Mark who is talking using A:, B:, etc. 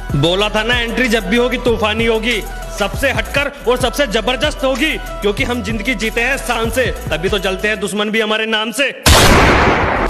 A: बोला था ना, एंट्री जब भी होगी तूफानी होगी, सबसे हटकर और सबसे जबरदस्त होगी, क्योंकि हम जिंदगी जीते हैं शान से, तभी तो चलते हैं दुश्मन भी हमारे नाम से।